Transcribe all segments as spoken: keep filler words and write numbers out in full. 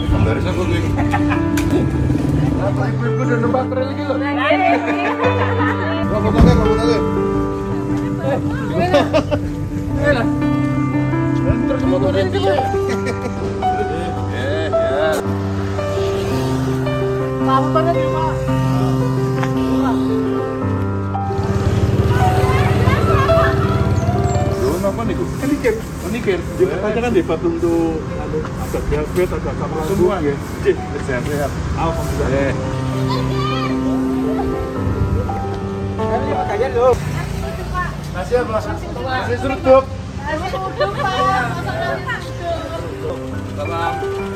Dari aku tuh. Apa ibu-ibu udah nembak keren lagi loh. Rokok tadi, rokok tadi. Eh, lah. Terus motornya dia. Eh, ya. Kamu banget ya, Pak. Apa nih? Kenikir, kenikir. Katanya kan debat untuk anu ada diabetes, ada kamar semua ya. Cih, sehat-sehat. Alhamdulillah. Eh. Ini makanya loh. Masih apa? Masih seruduk. Masih seruduk, Pak. Salam.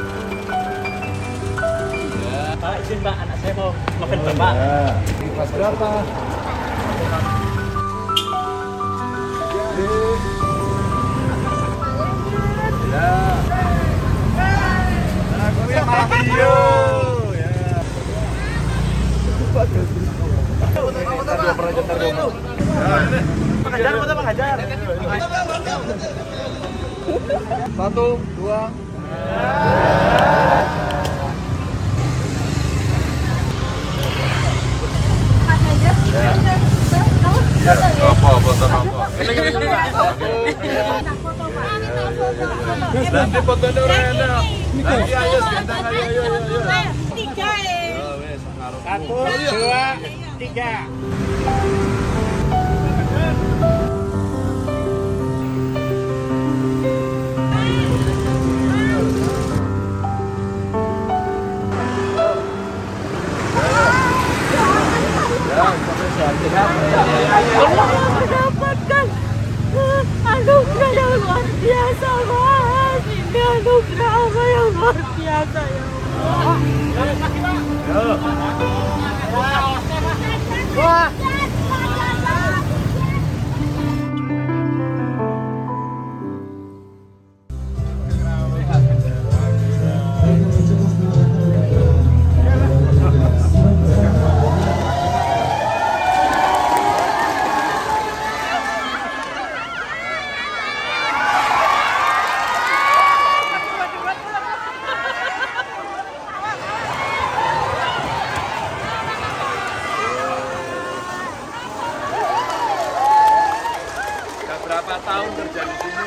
Pak, izin Pak, anak saya mau makan Bapak. Di kelas berapa? Ya. Aku yang malah video. Ya. Pengajar, foto pengajar. Satu, dua. Ya, apa, foto apa? Nanti foto dulu ya. Nanti ayo sebentar ayo ayo ayo. Tiga ya. Satu, dua, tiga. Mendapatkan anugerah yang luar biasa, Mas. Ini anugerah apa yang luar biasa ya Allah. Wah. Berapa tahun kerja di sini?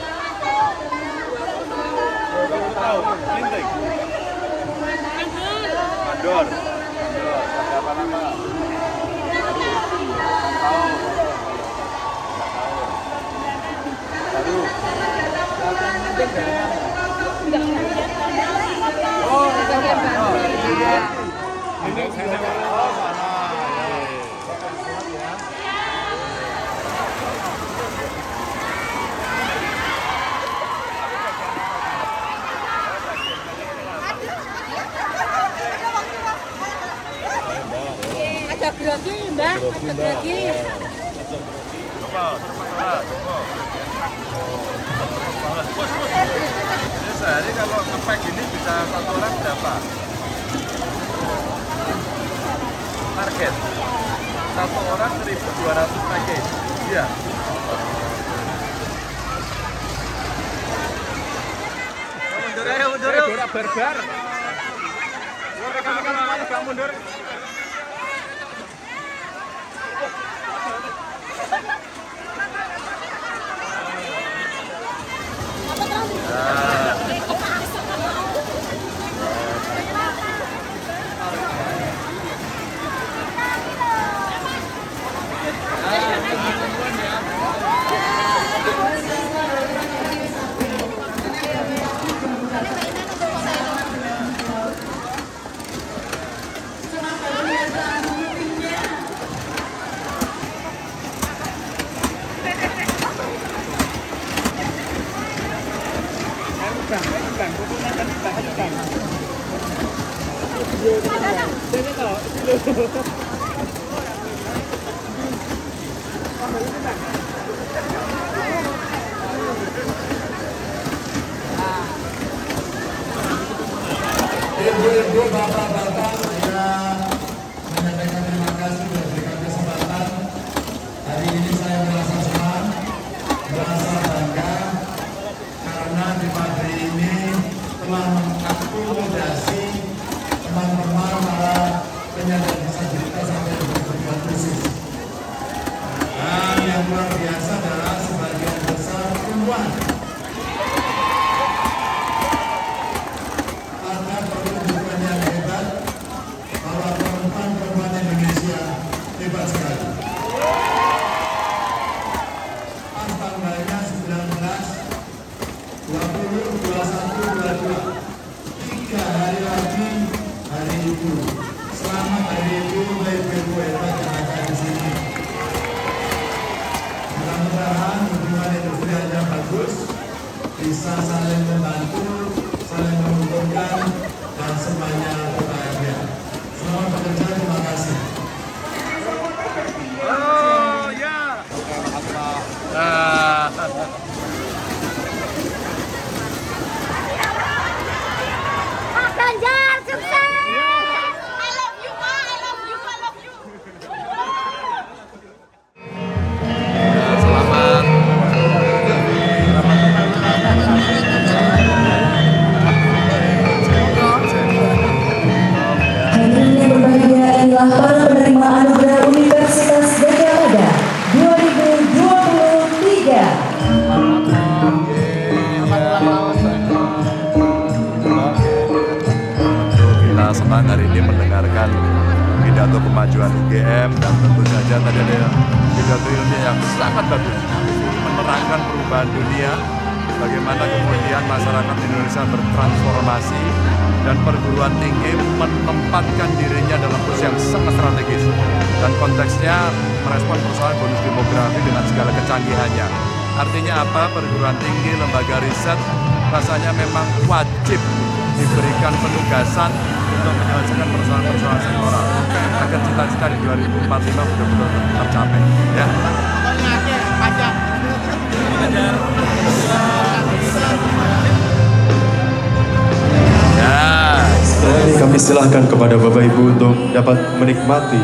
Berapa tahun? Linting? Mandor? Mandor. Berapa lama? Tahun. Baru? Linting dari mana? Oh, Linting Bandung. Linting sana. Oh, sana. Ada grogi, Mbak. Ada grogi. Apa? Bos, bos. Ini sehari kalau ngepack ini bisa satu orang berapa? Target satu orang seribu dua ratus package. Iya. Mundur ya, mundur ya. Mundur barbar. Rekan-rekan semuanya bang mundur. Ibu-ibu, bapak-bapak, saya menyampaikan terima kasih diberikan kesempatan. Hari ini saya merasa senang, merasa bangga karena di pabrik ini telah mengangkut mengakomodasi teman-teman para penyandang disabilitas sampai berkebutuhan khusus. Dan yang luar biasa adalah sebagian besar perempuan. Karena pertunjukan yang hebat, bahwa perempuan-perempuan Indonesia hebat sekali. Pas tanggalnya sembilan belas, dua puluh, dua puluh satu, dua puluh dua, tiga hari lagi hari Ibu. Selamat Hari Ibu, ibu-ibu hebat yang ada di sini. Mudah-mudahan hubungan industrialnya bagus, bisa saling membantu, saling menguntungkan, dan semuanya bahagia. Selamat bekerja, terima kasih. Oh ya. Nah. Pak Ganjar sukses. I love you, Pak. I love you, I love you. Selamat. Hadirin yang berbahagia, inilah para penerima anugerah Universitas Gajah Mada dua ribu dua puluh tiga. Kita senang hari ini mendengarkan pidato kemajuan U G M, dan tentu saja tadi ada pidato ilmiah yang sangat bagus menerangkan perubahan dunia, bagaimana kemudian masyarakat Indonesia bertransformasi dan perguruan tinggi menempatkan dirinya dalam posisi yang sangat strategis, dan konteksnya merespon persoalan bonus demografi dengan segala kecanggihannya. Artinya apa? Perguruan tinggi, lembaga riset rasanya memang wajib diberikan penugasan untuk menyelesaikan persoalan-persoalan sektoral agar cita-cita di dua ribu empat puluh lima benar-benar tercapai. Ya. Ya. Kami silahkan kepada Bapak Ibu untuk dapat menikmati.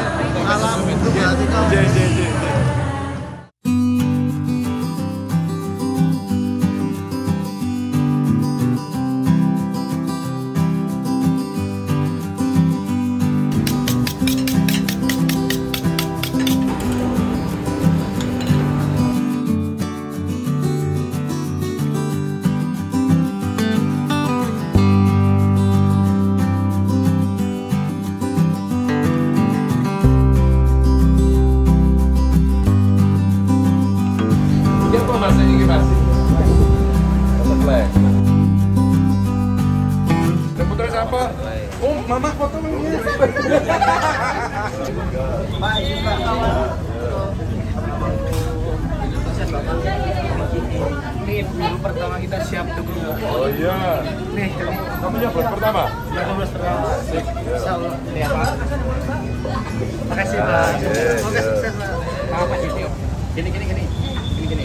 Oh, mama foto ini. Ini baru pertama kita siap dulu. Oh iya. Nih, kamu yang baru pertama? yang baru pertama. Insya Allah. Nih, Pak. Makasih, Pak. Semoga sukses, Pak. Apa sih, Tio? Gini, gini, gini. Gini, gini.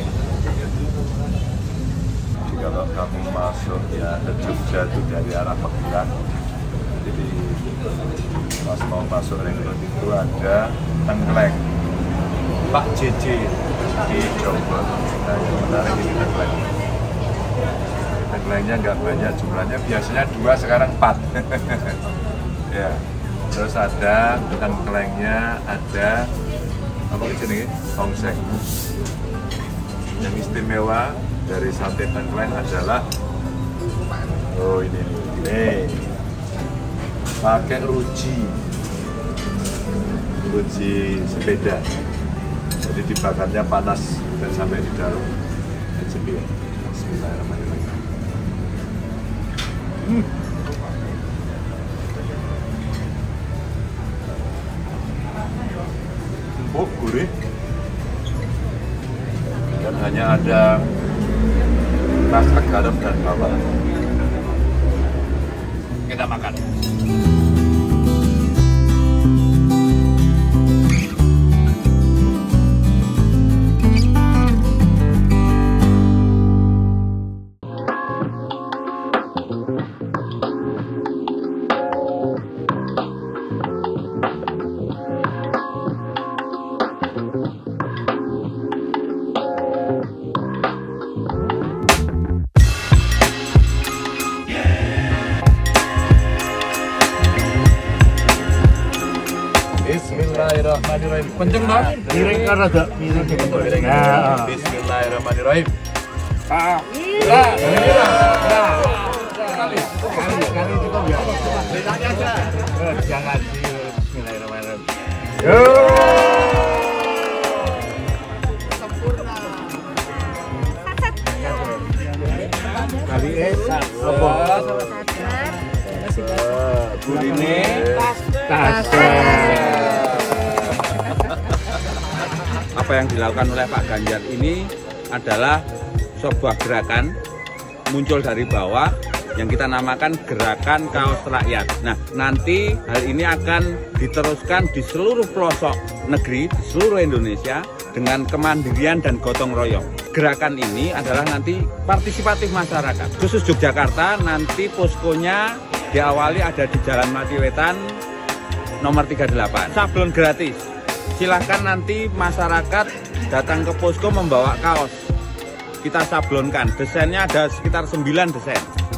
Kalau kamu masuk ya ke Jogja itu dari arah Pegulan, jadi pas mau masuk ring road itu ada Tengkleng Pak J J di Jombor. Nah yang menarik ini Tengkleng. Tengklengnya nggak banyak jumlahnya, biasanya dua, sekarang empat. Ya, terus ada Tengklengnya, ada apa itu nih, tongseng. Yang istimewa dari sate Tengkleng adalah, oh ini nih, pakai ruji, ruji sepeda, jadi dibakarnya panas dan sampai di dalam. Bismillahirrahmanirrahim. Hmm. Empuk, gurih, dan hanya ada rasa garam dan bawang. Kita makan. Bismillahirrahmanirrahim. Kenceng banget. Miring kan ada. Miring dikit. Nah. Bismillahirrahmanirrahim. Ah. Lah, ini lah. Nah. Sekali, sekali, sekali cukup ya. Bedanya aja. Jangan di Bismillahirrahmanirrahim. Yo. Sempurna. Kali es apa? Burine tas. Apa yang dilakukan oleh Pak Ganjar ini adalah sebuah gerakan muncul dari bawah yang kita namakan Gerakan Kaos Rakyat. Nah, nanti hal ini akan diteruskan di seluruh pelosok negeri, di seluruh Indonesia dengan kemandirian dan gotong royong. Gerakan ini adalah nanti partisipatif masyarakat. Khusus Yogyakarta nanti poskonya diawali ada di Jalan Matiwetan nomor tiga puluh delapan. Sablon gratis. Silahkan nanti masyarakat datang ke posko membawa kaos. Kita sablonkan. Desainnya ada sekitar sembilan desain.